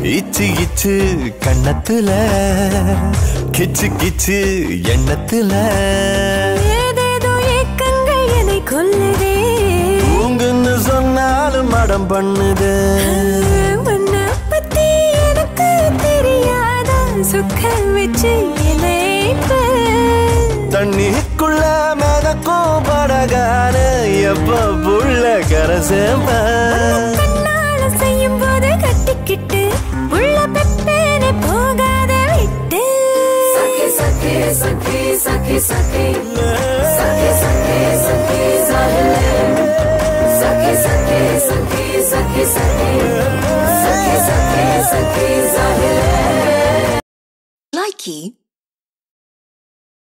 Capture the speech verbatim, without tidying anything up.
இச்சு இச்சு கண்ணத்துல கிச்சு கிச்சு எண்ணத்துல ஏதேதோ ஏக்கங்கள் என்னை கொல்லுதே உங்கன்னு சொன்னாலும் மடம் பண்ணுது உன்னை பத்தி எனக்கு தெரியாதா சுக்க வச்சு இணைப்பு தண்ணிக்குள்ள மிதக்கும் படகான எப்ப புள்ள கரசேம கண்ணால செய்யும் போது கட்டிக்கிட்டு உள்ள பெப்பேனே போகாத விட்டு சகி சகி சகி சகி சகி சகி சகி சகி சாஹிலே சகி சகி சகி சகி சகி சகி சகி சகி சாஹிலே Likey